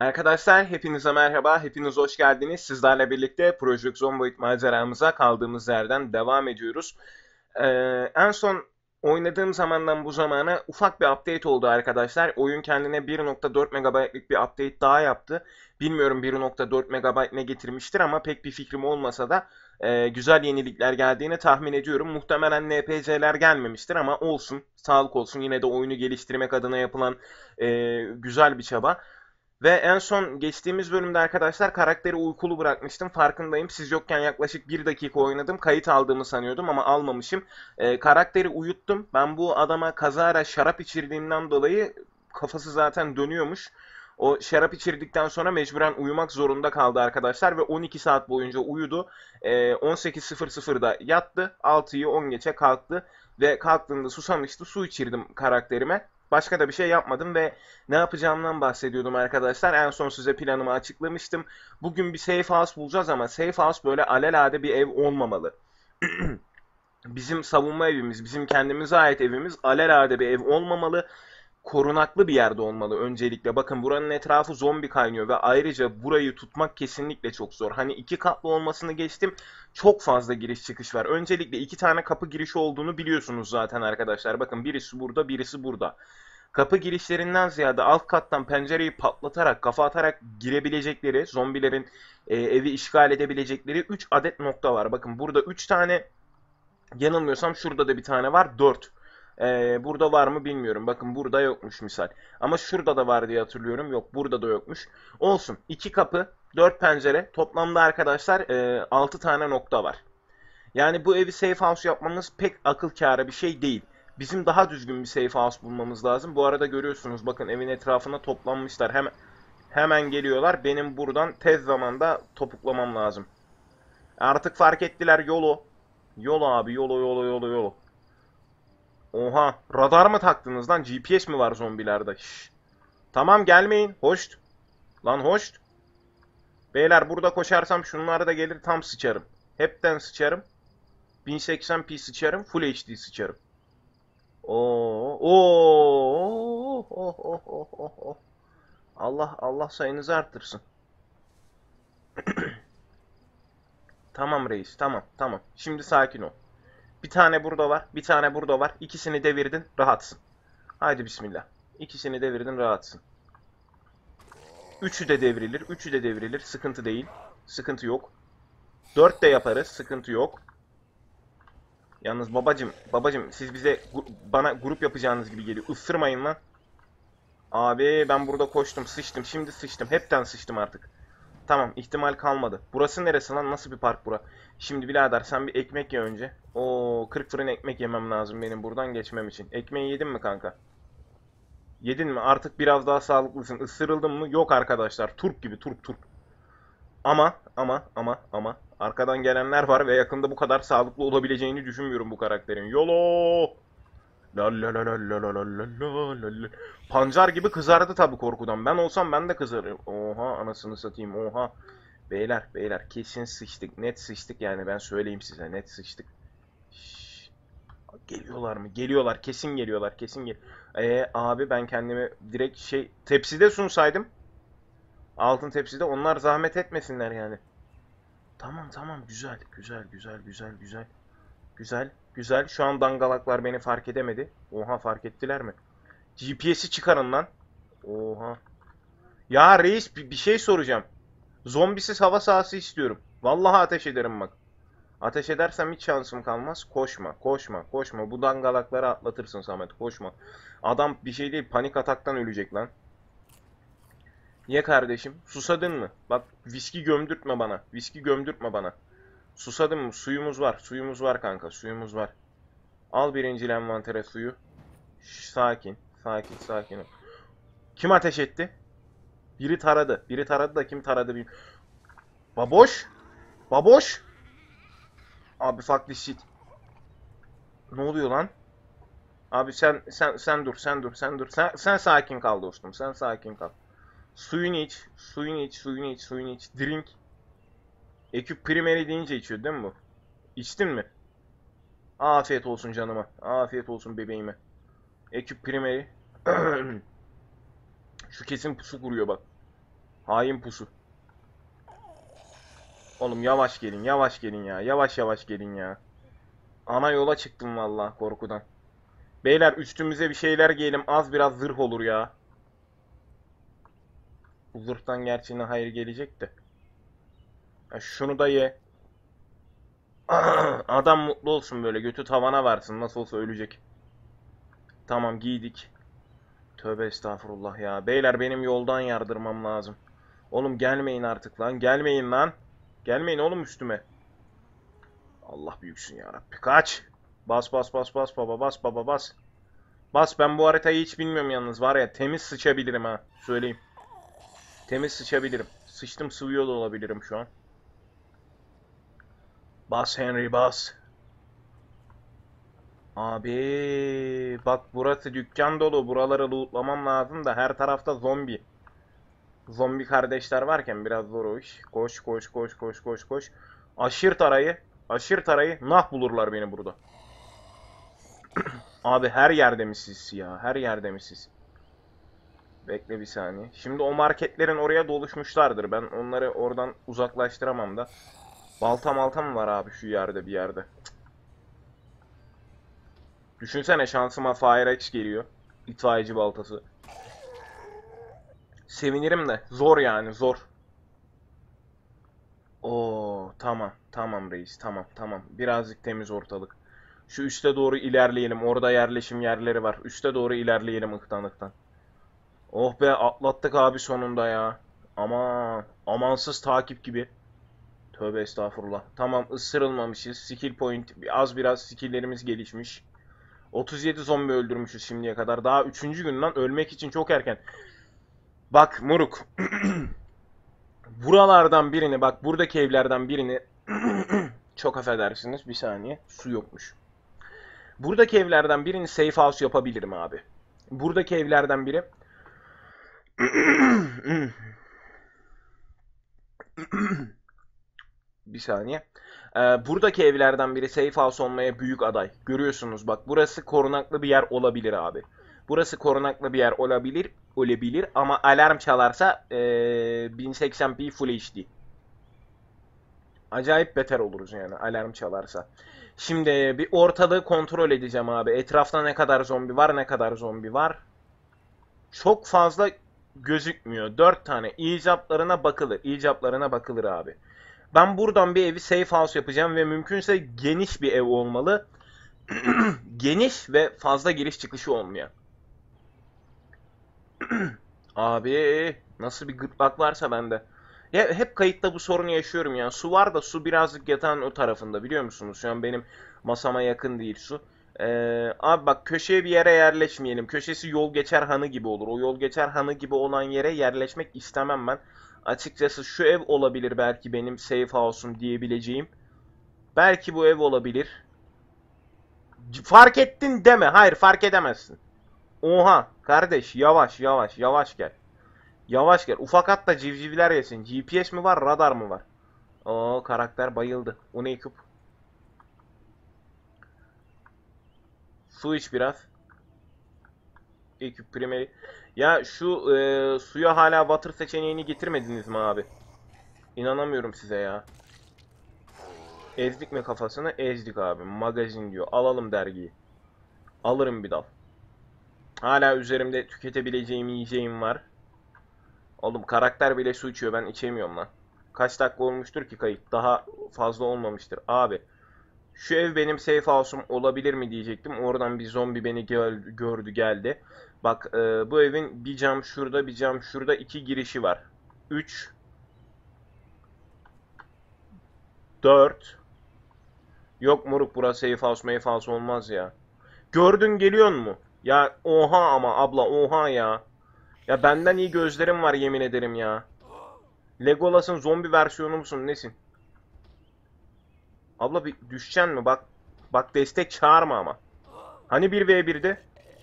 Arkadaşlar hepinize merhaba, hepiniz hoş geldiniz. Sizlerle birlikte Project Zomboid maceramıza kaldığımız yerden devam ediyoruz. En son oynadığım zamandan bu zamana ufak bir update oldu arkadaşlar. Oyun kendine 1.4 MB'lik bir update daha yaptı. Bilmiyorum 1.4 MB ne getirmiştir ama pek bir fikrim olmasa da güzel yenilikler geldiğini tahmin ediyorum. Muhtemelen NPC'ler gelmemiştir ama olsun, sağlık olsun. Yine de oyunu geliştirmek adına yapılan güzel bir çaba. Ve en son geçtiğimiz bölümde arkadaşlar karakteri uykulu bırakmıştım. Farkındayım. Siz yokken yaklaşık 1 dakika oynadım. Kayıt aldığımı sanıyordum ama almamışım. Karakteri uyuttum. Ben bu adama kazara şarap içirdiğimden dolayı kafası zaten dönüyormuş. O şarap içirdikten sonra mecburen uyumak zorunda kaldı arkadaşlar ve 12 saat boyunca uyudu. 18.00'da yattı. 6'yı 10 geçe kalktı ve kalktığında susamıştı. Su içirdim karakterime. Başka da bir şey yapmadım ve ne yapacağımdan bahsediyordum arkadaşlar. En son size planımı açıklamıştım. Bugün bir safe house bulacağız ama safe house böyle alelade bir ev olmamalı. Bizim savunma evimiz, bizim kendimize ait evimiz alelade bir ev olmamalı. Korunaklı bir yerde olmalı öncelikle. Bakın buranın etrafı zombi kaynıyor ve ayrıca burayı tutmak kesinlikle çok zor. Hani 2 katlı olmasını geçtim. Çok fazla giriş çıkış var. Öncelikle 2 tane kapı girişi olduğunu biliyorsunuz zaten arkadaşlar. Bakın birisi burada, birisi burada. Kapı girişlerinden ziyade alt kattan pencereyi patlatarak, kafa atarak girebilecekleri, zombilerin evi işgal edebilecekleri 3 adet nokta var. Bakın burada 3 tane, yanılmıyorsam şurada da bir tane var, 4. Burada var mı bilmiyorum. Bakın burada yokmuş misal. Ama şurada da var diye hatırlıyorum. Yok, burada da yokmuş. Olsun. 2 kapı, 4 pencere. Toplamda arkadaşlar 6 tane nokta var. Yani bu evi safe house yapmamız pek akıl kârı bir şey değil. Bizim daha düzgün bir safe house bulmamız lazım. Bu arada görüyorsunuz bakın evin etrafına toplanmışlar. Hemen geliyorlar. Benim buradan tez zamanda topuklamam lazım. Artık fark ettiler yolu. Yolu abi, yolu. Oha, radar mı taktınız lan? GPS mi var zombilerde? Şşş. Tamam, gelmeyin. Hoşt. Lan hoşt. Beyler burada koşarsam şunlar da gelir, tam sıçarım. Hepten sıçarım. 1080p sıçarım. Full HD sıçarım. Oo, oo, oh, oh, oh, oh, oh. Allah sayınızı arttırsın. Tamam reis, tamam. Şimdi sakin ol. Bir tane burada var, bir tane burada var. İkisini devirdin, rahatsın. Haydi bismillah. İkisini devirdin, rahatsın. Üçü de devrilir. Sıkıntı değil. Sıkıntı yok. 4 de yaparız, sıkıntı yok. Yalnız babacım siz bize bana grup yapacağınız gibi geliyor. Isırmayın lan. Abi ben burada koştum, sıçtım. Şimdi sıçtım. Hepten sıçtım artık. Tamam, ihtimal kalmadı. Burası neresi lan? Nasıl bir park bura? Şimdi birader sen bir ekmek ye önce. Oo, 40 fırın ekmek yemem lazım benim buradan geçmem için. Ekmeği yedin mi kanka? Yedin mi? Artık biraz daha sağlıklısın. Isırıldın mı? Yok arkadaşlar. Turp gibi, turp. Ama arkadan gelenler var ve yakında bu kadar sağlıklı olabileceğini düşünmüyorum bu karakterin. YOLO! La la la la la la la la la la. Pancar gibi kızardı tabii korkudan. Ben olsam ben de kızarım. Oha anasını satayım, oha. Beyler kesin sıçtık. Net sıçtık yani, ben söyleyeyim size, net sıçtık. Şşş. Geliyorlar mı? Geliyorlar. Kesin geliyorlar. Kesin gel. Abi ben kendimi direkt tepside sunsaydım. Altın tepside, onlar zahmet etmesinler yani. Tamam, güzel. Şu an dangalaklar beni fark edemedi. Oha, fark ettiler mi? GPS'i çıkarın lan. Oha. Ya reis, bir şey soracağım. Zombisiz hava sahası istiyorum. Vallahi ateş ederim bak. Ateş edersem hiç şansım kalmaz. Koşma. Bu dangalakları atlatırsın Samet. Koşma. Adam bir şey değil, panik ataktan ölecek lan. Ye kardeşim. Susadın mı? Bak, Viski gömdürtme bana. Susadın mı? Suyumuz var kanka. Suyumuz var. Al birinci envantere suyu. Şş, sakin ol. Kim ateş etti? Biri taradı da kim taradı bilmiyorum. Baboş. Baboş. Abi fuck this shit. Ne oluyor lan? Abi sen dur. Sen sakin kal dostum. Sen sakin kal. Suyunu iç. Drink. Eküp primeri deyince içiyor değil mi bu? İçtin mi? Afiyet olsun canıma. Afiyet olsun bebeğime. Eküp primeri. Şu kesin pusu kuruyor bak. Hain pusu. Oğlum yavaş gelin, yavaş gelin ya. Yavaş yavaş gelin ya. Ana yola çıktım vallahi korkudan. Beyler üstümüze bir şeyler giyelim. Az biraz zırh olur ya. Bu zırhtan gerçi ne hayır gelecek de. Ya şunu da ye. Adam mutlu olsun böyle. Götü tavana varsın. Nasıl olsa ölecek. Tamam giydik. Tövbe estağfurullah ya. Beyler benim yoldan yardırmam lazım. Oğlum gelmeyin artık lan. Gelmeyin lan. Gelmeyin oğlum üstüme. Allah büyüksün ya Rabbi. Kaç. Bas bas bas bas baba bas baba bas. Bas ben bu haritayı hiç bilmiyorum yalnız. Var ya temiz sıçabilirim ha. Söyleyeyim. Temiz sıçabilirim. Sıçtım sıvıyor da olabilirim şu an. Bas Henry bas. Abi bak burası dükkan dolu. Buraları lootlamam lazım da her tarafta zombi. Zombi kardeşler varken biraz zor o iş. Koş koş koş koş koş koş. Aşirt arayı. Aşirt arayı. Nah bulurlar beni burada. Abi her yerde mi siz ya? Her yerde mi siz? Bekle bir saniye. Şimdi o marketlerin oraya doluşmuşlardır. Ben onları oradan uzaklaştıramam da. Balta malta mı var abi şu yerde bir yerde? Düşünsene şansıma Fireaxe geliyor. İtfaiyeci baltası. Sevinirim de. Zor yani zor. Oo tamam. Tamam reis. Tamam tamam. Birazcık temiz ortalık. Şu üste doğru ilerleyelim. Orada yerleşim yerleri var. Üste doğru ilerleyelim ıhtan ıhtan. Oh be atlattık abi sonunda ya. Aman. Amansız takip gibi. Tövbe estağfurullah. Tamam ısırılmamışız. Skill point. Az biraz skilllerimiz gelişmiş. 37 zombi öldürmüşüz şimdiye kadar. Daha 3. günden ölmek için çok erken. Bak moruk. Buralardan birini bak buradaki evlerden birini çok affedersiniz bir saniye su yokmuş. Buradaki evlerden birini safe house yapabilirim abi. Buradaki evlerden biri bir saniye. Buradaki evlerden biri safe house olmaya büyük aday. Görüyorsunuz bak burası korunaklı bir yer olabilir abi. Burası korunaklı bir yer olabilir ama alarm çalarsa 1080p Full HD. Acayip beter oluruz yani alarm çalarsa. Şimdi bir ortalığı kontrol edeceğim abi. Etrafta ne kadar zombi var, ne kadar zombi var. Çok fazla gözükmüyor. 4 tane. İcaplarına bakılır. İcaplarına bakılır abi. Ben buradan bir evi safe house yapacağım ve mümkünse geniş bir ev olmalı. Geniş ve fazla giriş çıkışı olmayan. Abi nasıl bir gırtlak varsa bende. Ya hep kayıtta bu sorunu yaşıyorum ya. Su var da su birazcık yatağın o tarafında biliyor musunuz? Şu an benim masama yakın değil su. Abi bak köşeye bir yere yerleşmeyelim. Köşesi yol geçer hanı gibi olur. O yol geçer hanı gibi olan yere yerleşmek istemem ben. Açıkçası şu ev olabilir belki benim safe house'um diyebileceğim. Belki bu ev olabilir. Fark ettin deme. Hayır fark edemezsin. Oha kardeş yavaş yavaş yavaş gel. Yavaş gel. Ufak at da civcivler yesin. GPS mi var, radar mı var? Oo karakter bayıldı. O ne küp? Su iç biraz. Ekip primeri. Ya şu suya hala water seçeneğini getirmediniz mi abi? İnanamıyorum size ya. Ezdik mi kafasını? Ezdik abi. Magazin diyor. Alalım dergiyi. Alırım bir dal. Hala üzerimde tüketebileceğim yiyeceğim var. Oğlum karakter bile su içiyor. Ben içemiyorum lan. Kaç dakika olmuştur ki kayıt? Daha fazla olmamıştır. Abi şu ev benim safe house'um olabilir mi diyecektim. Oradan bir zombi beni gördü geldi. Bak bu evin bir cam şurada bir cam şurada 2 girişi var. 3 4 Yok moruk burası safe house safe house olmaz ya. Gördün geliyor mu? Ya oha ama abla oha ya. Ya benden iyi gözlerim var yemin ederim ya. Legolas'ın zombi versiyonu musun nesin? Abla bir düşeceksin mi? Bak bak destek çağırma ama. Hani 1v1'di?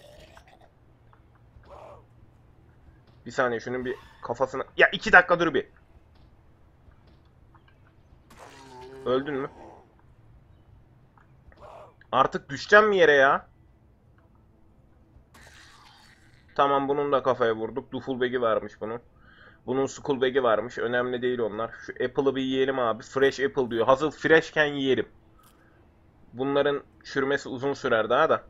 Bir saniye şunun bir kafasına... Ya 2 dakika dur bir. Öldün mü? Artık düşeceğim mi yere ya? Tamam bunun da kafaya vurduk. Duffel bag'i varmış bunun. Bunun school bag'i varmış. Önemli değil onlar. Şu apple'ı bir yiyelim abi. Fresh apple diyor. Hazır freshken yiyelim. Bunların çürümesi uzun sürer daha da.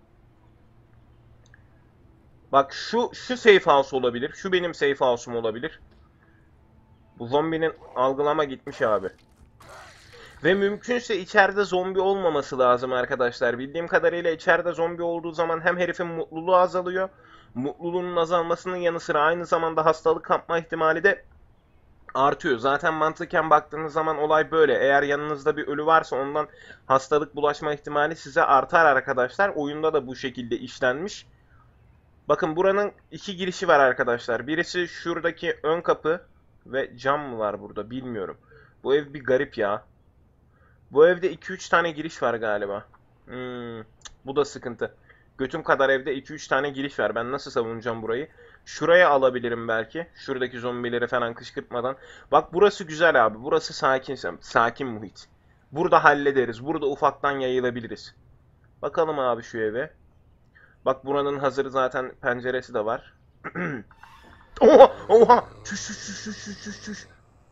Bak şu safe house olabilir. Şu benim safe house'um olabilir. Bu zombinin algılama gitmiş abi. Ve mümkünse içeride zombi olmaması lazım arkadaşlar. Bildiğim kadarıyla içeride zombi olduğu zaman hem herifin mutluluğu azalıyor. Mutluluğunun azalmasının yanı sıra aynı zamanda hastalık kapma ihtimali de artıyor. Zaten mantıken baktığınız zaman olay böyle. Eğer yanınızda bir ölü varsa ondan hastalık bulaşma ihtimali size artar arkadaşlar. Oyunda da bu şekilde işlenmiş. Bakın buranın iki girişi var arkadaşlar. Birisi şuradaki ön kapı ve cam mı var burada bilmiyorum. Bu ev bir garip ya. Bu evde 2-3 tane giriş var galiba. Bu da sıkıntı. Götüm kadar evde 2-3 tane giriş var. Ben nasıl savunacağım burayı? Şuraya alabilirim belki. Şuradaki zombileri falan kışkırtmadan. Bak burası güzel abi. Burası sakin, sakin muhit. Burada hallederiz. Burada ufaktan yayılabiliriz. Bakalım abi şu eve. Bak buranın hazır zaten penceresi de var. Oha! Oha! Çüş çüş çüş çüş çüş çüş çüş.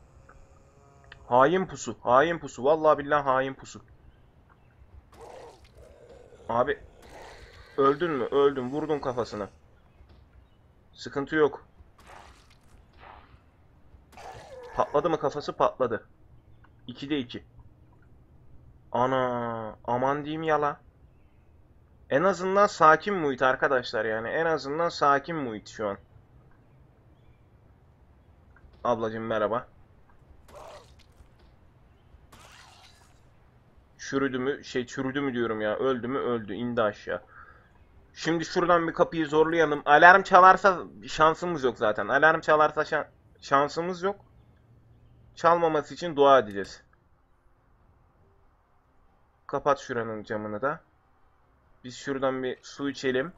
Hain pusu. Hain pusu. Vallahi billahi hain pusu. Abi öldün mü? Öldüm. Vurdun kafasına. Sıkıntı yok. Patladı mı kafası? Patladı. 2'de 2. Ana, aman diyeyim yala. En azından sakin muhit arkadaşlar yani. En azından sakin muhit şu an. Ablacığım merhaba. Çürüdü mü? Çürüdü mü diyorum ya. Öldü mü? Öldü. İndi aşağı. Şimdi şuradan bir kapıyı zorlayalım. Alarm çalarsa şansımız yok zaten. Alarm çalarsa şansımız yok. Çalmaması için dua edeceğiz. Kapat şuranın camını da. Biz şuradan bir su içelim.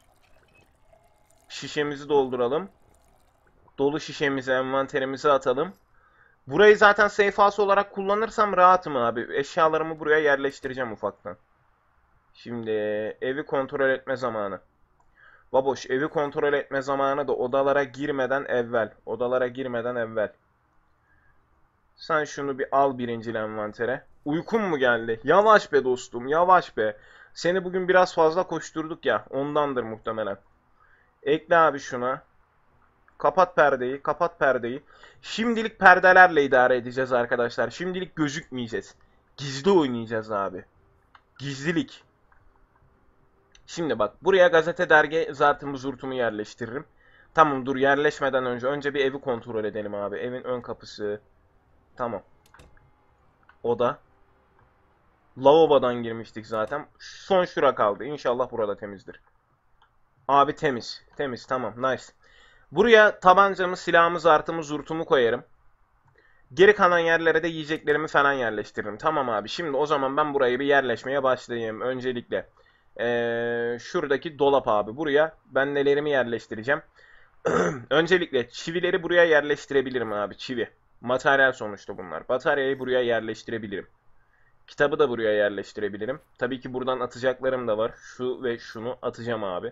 Şişemizi dolduralım. Dolu şişemizi, envanterimize atalım. Burayı zaten safe house olarak kullanırsam rahatım abi. Eşyalarımı buraya yerleştireceğim ufaktan. Şimdi evi kontrol etme zamanı. Baboş, evi kontrol etme zamanı da odalara girmeden evvel. Odalara girmeden evvel. Sen şunu bir al birincil envantere. Uykun mu geldi? Yavaş be dostum, yavaş be. Seni bugün biraz fazla koşturduk ya. Ondandır muhtemelen. Ekle abi şuna. Kapat perdeyi, kapat perdeyi. Şimdilik perdelerle idare edeceğiz arkadaşlar. Şimdilik gözükmeyeceğiz. Gizli oynayacağız abi. Gizlilik. Şimdi bak buraya gazete dergi zartımı zurtumu yerleştiririm. Tamam dur yerleşmeden önce bir evi kontrol edelim abi. Evin ön kapısı. Tamam. Oda. Lavabodan girmiştik zaten. Son şura kaldı. İnşallah burada temizdir. Abi temiz. Temiz tamam nice. Buraya tabancamı, silahımı, zartımı, zurtumu koyarım. Geri kalan yerlere de yiyeceklerimi falan yerleştiririm. Tamam abi. Şimdi o zaman ben burayı bir yerleşmeye başlayayım. Öncelikle şuradaki dolap abi. Buraya ben nelerimi yerleştireceğim. Öncelikle çivileri buraya yerleştirebilirim abi. Çivi. Materyal sonuçta bunlar. Bataryayı buraya yerleştirebilirim. Kitabı da buraya yerleştirebilirim. Tabii ki buradan atacaklarım da var. Şu ve şunu atacağım abi.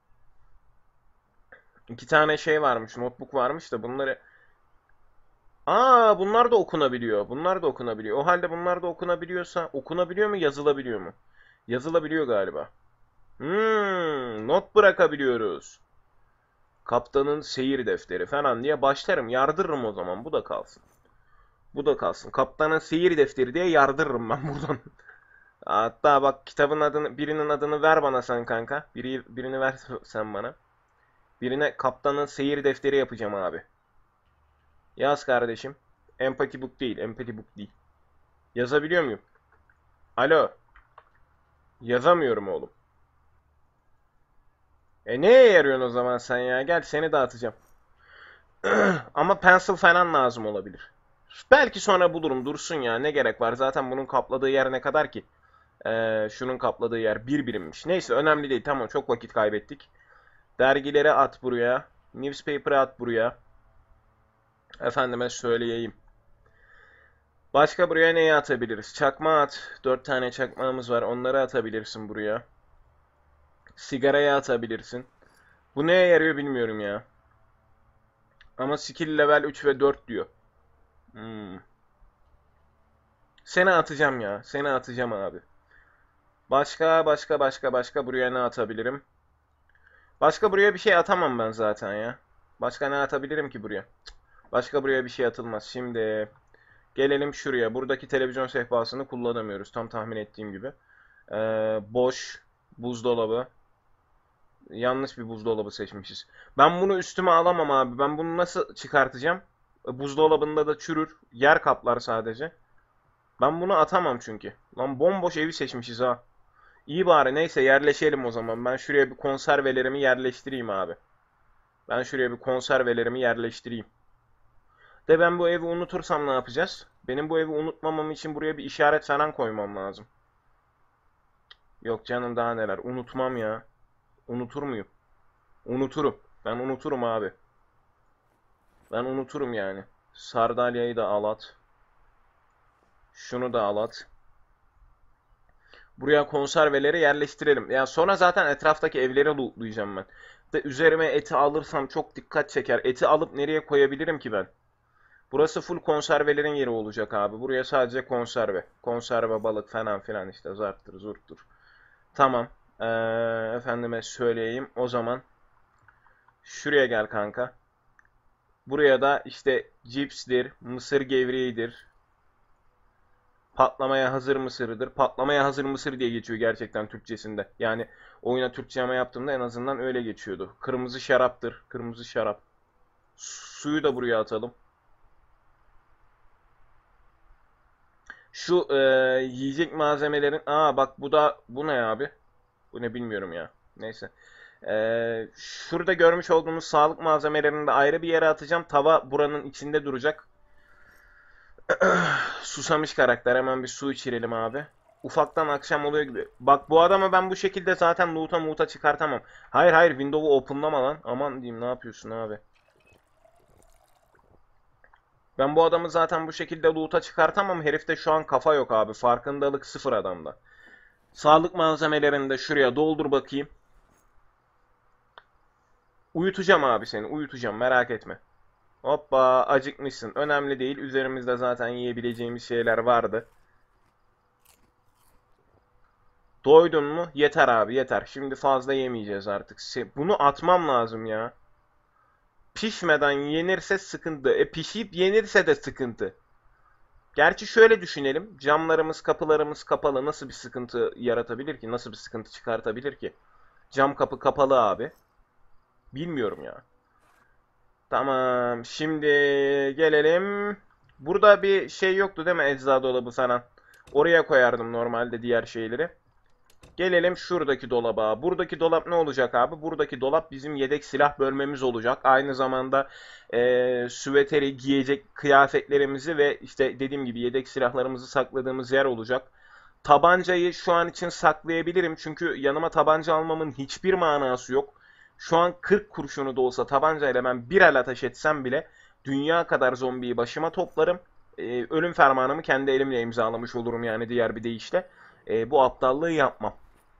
İki tane şey varmış. Notebook varmış da bunları... Aa, bunlar da okunabiliyor. Bunlar da okunabiliyor. O halde bunlar da okunabiliyorsa okunabiliyor mu, yazılabiliyor mu? Yazılabiliyor galiba. Not bırakabiliyoruz. Kaptanın seyir defteri falan diye başlarım. Yardırırım o zaman. Bu da kalsın. Bu da kalsın. Kaptanın seyir defteri diye yardırırım ben buradan. Hatta bak kitabın adını, birinin adını ver bana sen kanka. Birini ver sen bana. Birine kaptanın seyir defteri yapacağım abi. Yaz kardeşim. Empathy book değil. Empathy book değil. Yazabiliyor muyum? Alo. Yazamıyorum oğlum. Neye yarıyorsun o zaman sen ya? Gel seni dağıtacağım. Ama pencil falan lazım olabilir. Belki sonra bulurum. Dursun ya. Ne gerek var? Zaten bunun kapladığı yer ne kadar ki? Şunun kapladığı yer bir birimmiş. Neyse önemli değil. Tamam çok vakit kaybettik. Dergileri at buraya. Newspaper'ı at buraya. Efendime söyleyeyim. Başka buraya neyi atabiliriz? Çakma at. 4 tane çakmağımız var. Onları atabilirsin buraya. Sigaraya atabilirsin. Bu neye yarıyor bilmiyorum ya. Ama skill level 3 ve 4 diyor. Hmm. Seni atacağım ya. Seni atacağım abi. Başka buraya ne atabilirim? Başka buraya bir şey atamam ben zaten ya. Başka ne atabilirim ki buraya? Başka buraya bir şey atılmaz. Şimdi gelelim şuraya. Buradaki televizyon sehpasını kullanamıyoruz. Tam tahmin ettiğim gibi. Boş. Buzdolabı. Yanlış bir buzdolabı seçmişiz. Ben bunu üstüme alamam abi. Ben bunu nasıl çıkartacağım? Buzdolabında da çürür. Yer kaplar sadece. Ben bunu atamam çünkü. Lan bomboş evi seçmişiz ha. İyi bari neyse yerleşelim o zaman. Ben şuraya bir konservelerimi yerleştireyim abi. Ben şuraya bir konservelerimi yerleştireyim. De ben bu evi unutursam ne yapacağız? Benim bu evi unutmamam için buraya bir işaret falan koymam lazım. Yok canım daha neler. Unutmam ya. Unutur muyum? Unuturum. Ben unuturum abi. Ben unuturum yani. Sardalyayı da alat. Şunu da alat. Buraya konserveleri yerleştirelim. Yani sonra zaten etraftaki evleri lootlayacağım ben. De üzerime eti alırsam çok dikkat çeker. Eti alıp nereye koyabilirim ki ben? Burası full konservelerin yeri olacak abi. Buraya sadece konserve. Konserve balık falan filan işte zarttır zurttur. Tamam. Efendime söyleyeyim. O zaman şuraya gel kanka. Buraya da işte cipstir, mısır gevreğidir, patlamaya hazır mısırıdır. Patlamaya hazır mısır diye geçiyor gerçekten Türkçesinde. Yani oyuna Türkçeme yaptığımda en azından öyle geçiyordu. Kırmızı şaraptır. Kırmızı şarap. Suyu da buraya atalım. Şu yiyecek malzemelerin... Aa bak bu ne abi? Bu ne bilmiyorum ya. Neyse. Şurada görmüş olduğumuz sağlık malzemelerini de ayrı bir yere atacağım. Tava buranın içinde duracak. Susamış karakter. Hemen bir su içirelim abi. Ufaktan akşam oluyor gibi. Bak bu adamı ben bu şekilde zaten loot'a muta çıkartamam. Hayır hayır window'u openlama lan. Aman diyeyim ne yapıyorsun abi. Ben bu adamı zaten bu şekilde loot'a çıkartamam. Herifte şu an kafa yok abi. Farkındalık sıfır adamda. Sağlık malzemelerini de şuraya doldur bakayım. Uyutacağım abi seni. Uyutacağım merak etme. Hoppa acıkmışsın. Önemli değil. Üzerimizde zaten yiyebileceğimiz şeyler vardı. Doydun mu? Yeter abi yeter. Şimdi fazla yemeyeceğiz artık. Bunu atmam lazım ya. Pişmeden yenirse sıkıntı. Pişip yenirse de sıkıntı. Gerçi şöyle düşünelim. Camlarımız, kapılarımız kapalı. Nasıl bir sıkıntı yaratabilir ki? Nasıl bir sıkıntı çıkartabilir ki? Cam kapı kapalı abi. Bilmiyorum ya. Tamam. Şimdi gelelim. Burada bir şey yoktu değil mi? Ecza dolabı falan. Oraya koyardım normalde diğer şeyleri. Gelelim şuradaki dolaba. Buradaki dolap ne olacak abi? Buradaki dolap bizim yedek silah bölmemiz olacak. Aynı zamanda süveteri giyecek kıyafetlerimizi ve işte dediğim gibi yedek silahlarımızı sakladığımız yer olacak. Tabancayı şu an için saklayabilirim. Çünkü yanıma tabanca almamın hiçbir manası yok. Şu an 40 kurşunu da olsa tabancayla ben bir el ateş etsem bile dünya kadar zombiyi başıma toplarım. Ölüm fermanımı kendi elimle imzalamış olurum yani diğer bir deyişle. Bu aptallığı yapmam.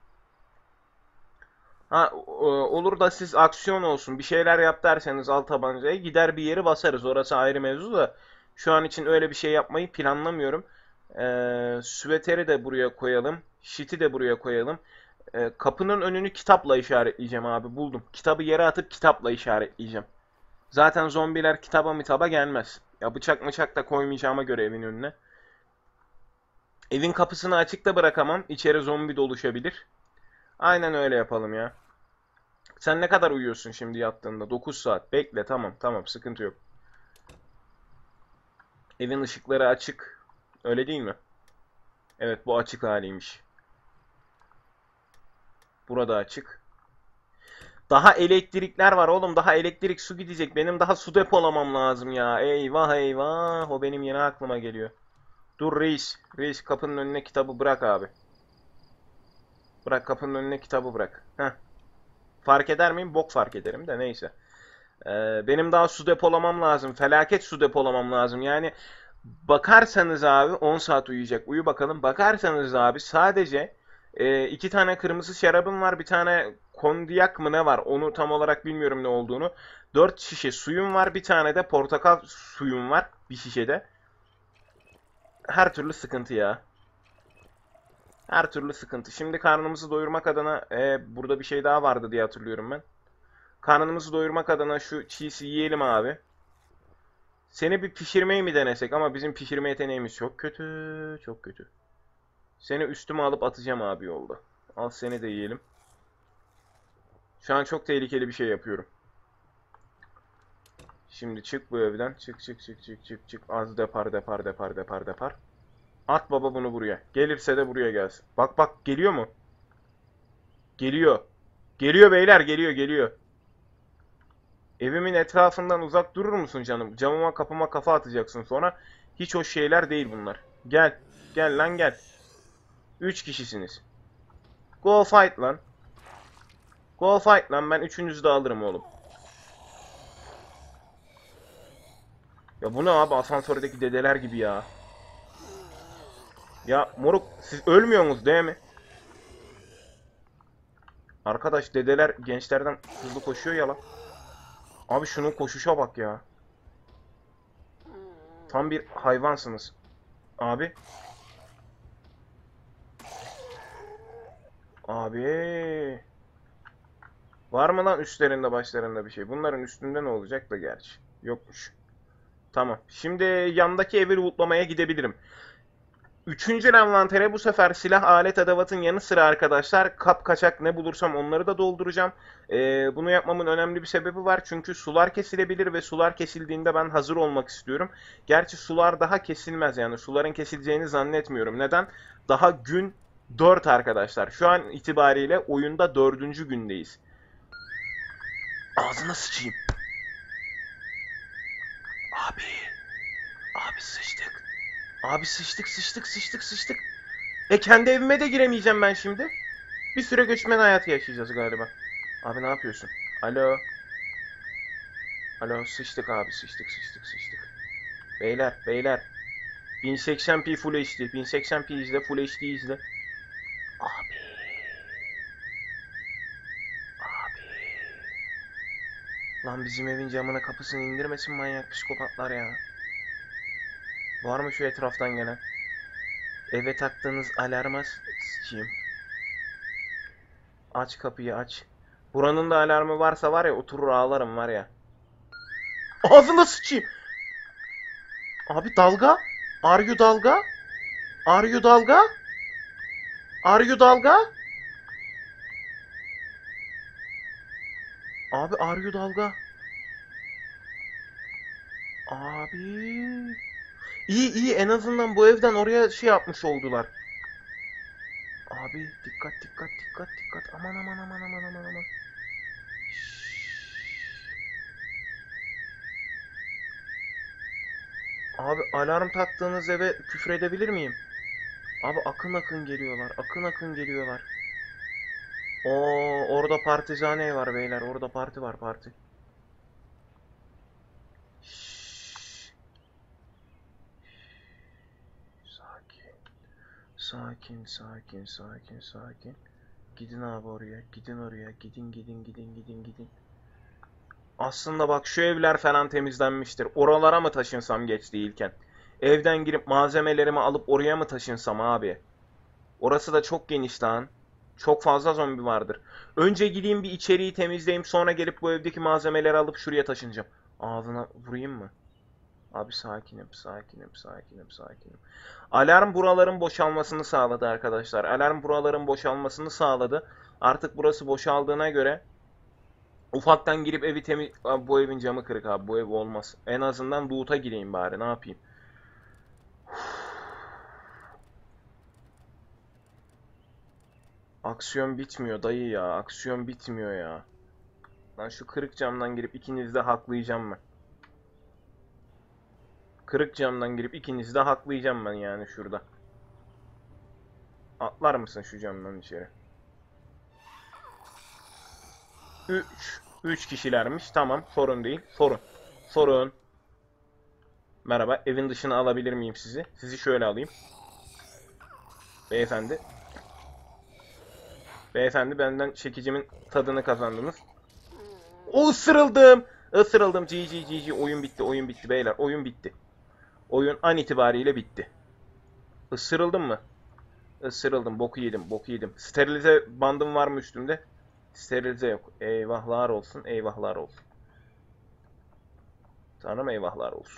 Ha, olur da siz aksiyon olsun bir şeyler yap derseniz al tabancayı gider bir yeri basarız. Orası ayrı mevzu da şu an için öyle bir şey yapmayı planlamıyorum. Süveteri de buraya koyalım. Shit'i de buraya koyalım. Kapının önünü kitapla işaretleyeceğim abi buldum. Kitabı yere atıp kitapla işaretleyeceğim. Zaten zombiler kitaba gelmez. Ya bıçak da koymayacağıma göre evin önüne. Evin kapısını açıkta bırakamam. İçeri zombi doluşabilir. Aynen öyle yapalım ya. Sen ne kadar uyuyorsun şimdi yattığında? 9 saat. Bekle tamam tamam sıkıntı yok. Evin ışıkları açık. Öyle değil mi? Evet bu açık haliymiş. Burada açık. Daha elektrikler var oğlum. Daha elektrik su gidecek. Benim daha su depolamam lazım ya. Eyvah eyvah. O benim yine aklıma geliyor. Dur reis. Reis kapının önüne kitabı bırak abi. Bırak kapının önüne kitabı bırak. Heh. Fark eder miyim? Bok fark ederim de neyse. Benim daha su depolamam lazım. Felaket su depolamam lazım. Yani bakarsanız abi 10 saat uyuyacak. Uyu bakalım. Bakarsanız abi sadece iki tane kırmızı şarabım var. Bir tane kondiyak mı ne var? Onu tam olarak bilmiyorum ne olduğunu. 4 şişe suyum var. Bir tane de portakal suyum var. Bir şişede. Her türlü sıkıntı ya. Her türlü sıkıntı. Şimdi karnımızı doyurmak adına burada bir şey daha vardı diye hatırlıyorum ben. Karnımızı doyurmak adına şu cheese'i yiyelim abi. Seni bir pişirmeyi mi denesek? Ama bizim pişirme yeteneğimiz çok kötü. Çok kötü. Seni üstüme alıp atacağım abi yolda. Al seni de yiyelim. Şu an çok tehlikeli bir şey yapıyorum. Şimdi çık bu evden. Çık çık çık çık çık çık. Az depar depar depar depar depar. At baba bunu buraya. Gelirse de buraya gelsin. Bak bak geliyor mu? Geliyor. Geliyor beyler geliyor geliyor. Evimin etrafından uzak durur musun canım? Camıma kapıma kafa atacaksın sonra. Hiç hoş şeyler değil bunlar. Gel. Gel lan gel. 3 kişisiniz. Go fight lan. Go fight lan ben üçünüzü de alırım oğlum. Ya bu ne abi asansördeki dedeler gibi ya. Ya moruk siz ölmüyorsunuz değil mi? Arkadaş dedeler gençlerden hızlı koşuyor ya lan. Abi şunun koşuşa bak ya. Tam bir hayvansınız. Abi. Abi. Var mı lan üstlerinde başlarında bir şey? Bunların üstünde ne olacak da gerçi. Yokmuş. Tamam. Şimdi yandaki evi lootlamaya gidebilirim. Üçüncü envantere bu sefer silah, alet, edevatın yanı sıra arkadaşlar kap kaçak ne bulursam onları da dolduracağım. Bunu yapmamın önemli bir sebebi var. Çünkü sular kesilebilir ve sular kesildiğinde ben hazır olmak istiyorum. Gerçi sular daha kesilmez yani. Suların kesileceğini zannetmiyorum. Neden? Daha gün 4 arkadaşlar. Şu an itibariyle oyunda 4. gündeyiz. Ağzına sıçayım. Abi. Abi sıçtık. Abi sıçtık sıçtık sıçtık sıçtık. Kendi evime de giremeyeceğim ben şimdi. Bir süre göçmen hayatı yaşayacağız galiba. Abi ne yapıyorsun? Alo. Alo sıçtık abi sıçtık sıçtık sıçtık. Beyler beyler. 1080p Full HD. 1080p izle Full HD izle. Abi. Abi. Lan bizim evin camına kapısını indirmesin manyak psikopatlar ya. Var mı şu etraftan gelen? Eve taktığınız alarma sıçayım. Aç kapıyı aç. Buranın da alarmı varsa var ya oturur ağlarım var ya. Ağzına sıçayım. Abi dalga. Are you dalga? Are you dalga? Are you dalga? Abi are you dalga? Abi. İyi iyi en azından bu evden oraya şey yapmış oldular. Abi dikkat dikkat dikkat dikkat. Aman aman aman aman aman aman. Abi alarm taktığınız eve küfür edebilir miyim? Abi akın akın geliyorlar. Akın akın geliyorlar. Orada partizane var beyler. Orada parti var parti. Şşş. Sakin. Sakin sakin sakin sakin. Gidin abi oraya. Gidin oraya. Gidin gidin gidin gidin gidin. Aslında bak şu evler falan temizlenmiştir. Oralara mı taşınsam geç değilken? Evden girip malzemelerimi alıp oraya mı taşınsam abi? Orası da çok geniş lan. Çok fazla zombi vardır. Önce gideyim bir içeriği temizleyeyim sonra gelip bu evdeki malzemeleri alıp şuraya taşınacağım. Ağzına vurayım mı? Abi sakinim, sakinim, sakinim, sakinim. Alarm buraların boşalmasını sağladı arkadaşlar. Alarm buraların boşalmasını sağladı. Artık burası boşaldığına göre ufaktan girip evi temiz... Abi bu evin camı kırık abi. Bu ev olmaz. En azından loot'a gireyim bari. Ne yapayım? Aksiyon bitmiyor dayı ya. Aksiyon bitmiyor ya. Lan şu kırık camdan girip ikinizi de haklayacağım ben. Kırık camdan girip ikinizi de haklayacağım ben yani şurada. Atlar mısın şu camdan içeri? 3. 3 kişilermiş. Tamam sorun değil. Sorun. Sorun. Merhaba. Evin dışına alabilir miyim sizi? Sizi şöyle alayım. Beyefendi. Beyefendi benden çekicimin tadını kazandınız. O ısırıldım. Isırıldım. GG. Oyun bitti. Oyun bitti beyler. Oyun bitti. Oyun an itibariyle bitti. Isırıldım mı? Isırıldım. Boku yedim. Boku yedim. Sterilize bandım var mı üstümde? Sterilize yok. Eyvahlar olsun. Eyvahlar olsun. Tanrım eyvahlar olsun.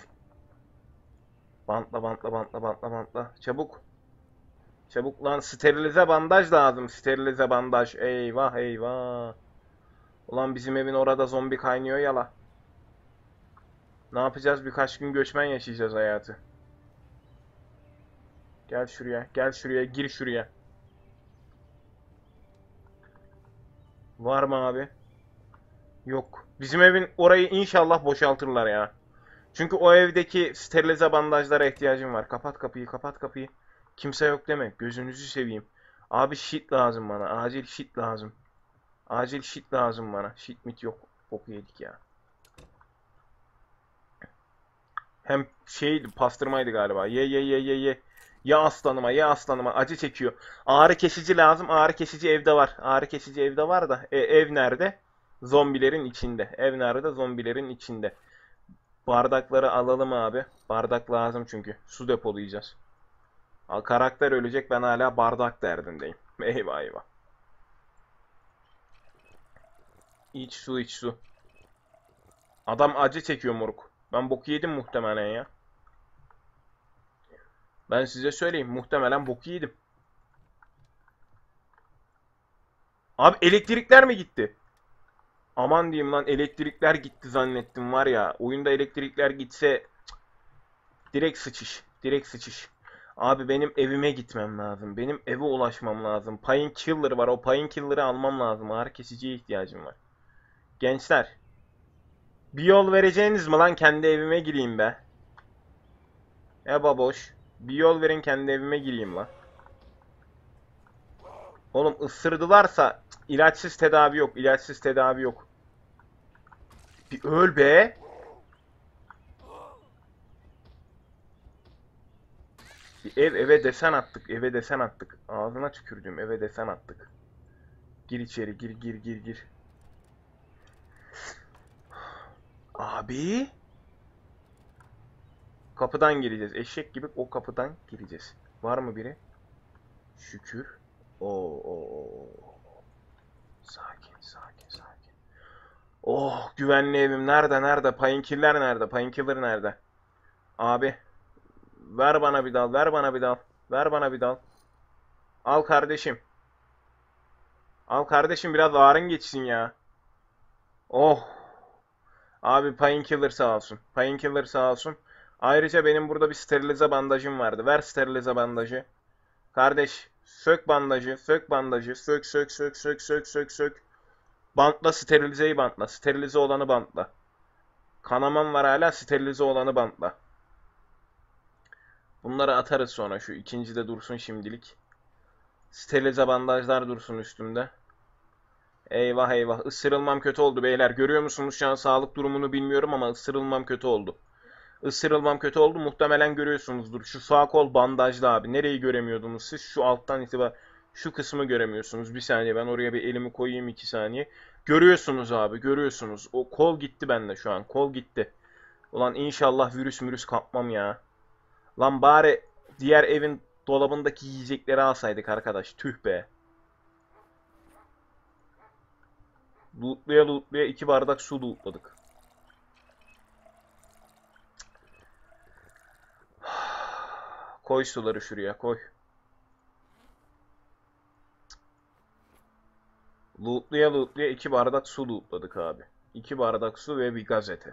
Bantla. Çabuk. Çabuk lan. Sterilize bandaj lazım. Sterilize bandaj. Eyvah. Ulan bizim evin orada zombi kaynıyor yala. Ne yapacağız? Birkaç gün göçmen yaşayacağız hayatı. Gel şuraya. Gir şuraya. Var mı abi? Yok. Bizim evin orayı inşallah boşaltırlar ya. Çünkü o evdeki sterilize bandajlara ihtiyacım var. Kapat kapıyı. Kimse yok deme. Gözünüzü seveyim. Abi shit lazım bana. Acil shit lazım. Acil shit lazım bana. Shit mit yok. Boku yedik ya. Hem pastırmaydı galiba. Ye. Ye aslanıma. Acı çekiyor. Ağrı kesici lazım. Ağrı kesici evde var. Ağrı kesici evde var da. Ev nerede? Zombilerin içinde. Ev nerede? Zombilerin içinde. Bardakları alalım abi. Bardak lazım çünkü. Su depolayacağız. Karakter ölecek. Ben hala bardak derdindeyim. Eyvah. İç su. Adam acı çekiyor moruk. Ben boku yedim muhtemelen ya. Ben size söyleyeyim. Muhtemelen boku yedim. Abi elektrikler mi gitti? Aman diyeyim lan, elektrikler gitti zannettim var ya. Oyunda elektrikler gitse direkt sıçış. Direkt sıçış. Abi benim evime gitmem lazım. Benim eve ulaşmam lazım. Painkiller var. O painkiller'ı almam lazım. Ağrı kesiciye ihtiyacım var. Gençler. Bir yol vereceğiniz mi lan, kendi evime gireyim be. Baboş. Bir yol verin, kendi evime gireyim lan. Oğlum ısırdılarsa ilaçsız tedavi yok. İlaçsız tedavi yok. Bir öl be. Bir eve desen attık. Eve desen attık. Ağzına tükürdüm. Eve desen attık. Gir içeri. Gir. Abi. Kapıdan gireceğiz. Eşek gibi o kapıdan gireceğiz. Var mı biri? Şükür. Oo. Sakin. Oh, güvenli evim. Nerede? Painkiller nerede? Abi. Ver bana bir dal. Ver bana bir dal. Al kardeşim. Biraz ağrın geçsin ya. Oh. Abi Painkiller sağ olsun. Ayrıca benim burada bir sterilize bandajım vardı. Ver sterilize bandajı. Kardeş, sök bandajı. Sök. Bantla sterilizeyi bantla. Sterilize olanı bantla. Kanamam var hala, sterilize olanı bantla. Bunları atarız sonra, şu ikinci de dursun şimdilik. Sterilize bandajlar dursun üstümde. Eyvah. Isırılmam kötü oldu beyler. Görüyor musunuz şu an sağlık durumunu bilmiyorum ama ısırılmam kötü oldu. Muhtemelen görüyorsunuzdur. Şu sağ kol bandajlı abi. Nereyi göremiyordunuz siz? Şu alttan itibaren şu kısmı göremiyorsunuz. Bir saniye, ben oraya bir elimi koyayım, 2 saniye. Görüyorsunuz abi, görüyorsunuz. O kol gitti bende şu an. Kol gitti. Ulan inşallah virüs kapmam ya. Lan bari diğer evin dolabındaki yiyecekleri alsaydık arkadaş. Tüh be. Lootluya 2 bardak su lootladık. Koy suları şuraya, koy. Lootluya 2 bardak su lootladık abi. 2 bardak su ve bir gazete.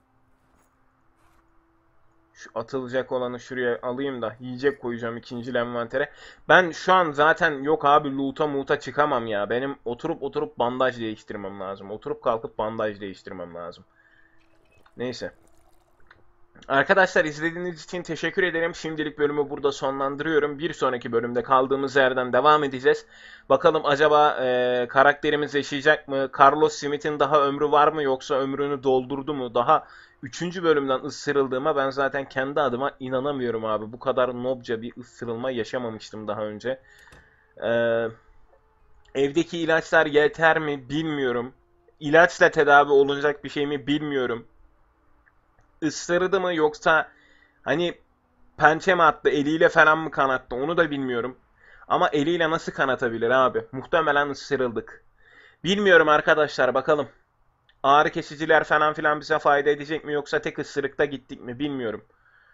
Şu atılacak olanı şuraya alayım da yiyecek koyacağım ikinci envantere. Ben şu an zaten yok abi, loot'a çıkamam ya. Benim oturup bandaj değiştirmem lazım. Oturup kalkıp bandaj değiştirmem lazım. Neyse. Arkadaşlar, izlediğiniz için teşekkür ederim. Şimdilik bölümü burada sonlandırıyorum. Bir sonraki bölümde kaldığımız yerden devam edeceğiz. Bakalım acaba karakterimiz yaşayacak mı? Carlos Smith'in daha ömrü var mı, yoksa ömrünü doldurdu mu? Daha 3. bölümden ısırıldığıma ben zaten kendi adıma inanamıyorum abi. Bu kadar nobca bir ısırılma yaşamamıştım daha önce. Evdeki ilaçlar yeter mi bilmiyorum. ilaçla tedavi olacak bir şey mi bilmiyorum. Isırdı mı yoksa hani pençe mi attı, eliyle falan mı kanattı onu da bilmiyorum. Ama eliyle nasıl kanatabilir abi? Muhtemelen ısırıldık. Bilmiyorum arkadaşlar, bakalım. Ağrı kesiciler falan filan bize fayda edecek mi yoksa tek ısırıkta gittik mi bilmiyorum.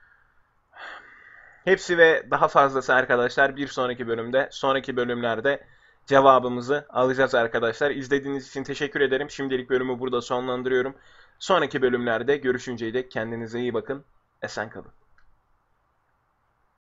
Hepsi ve daha fazlası arkadaşlar bir sonraki bölümde, sonraki bölümlerde cevabımızı alacağız arkadaşlar. İzlediğiniz için teşekkür ederim. Şimdilik bölümü burada sonlandırıyorum. Sonraki bölümlerde görüşünceye dek kendinize iyi bakın. Esen kalın.